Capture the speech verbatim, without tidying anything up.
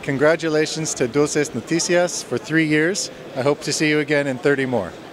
Congratulations to Dulces Noticias for three years. I hope to see you again in thirty more.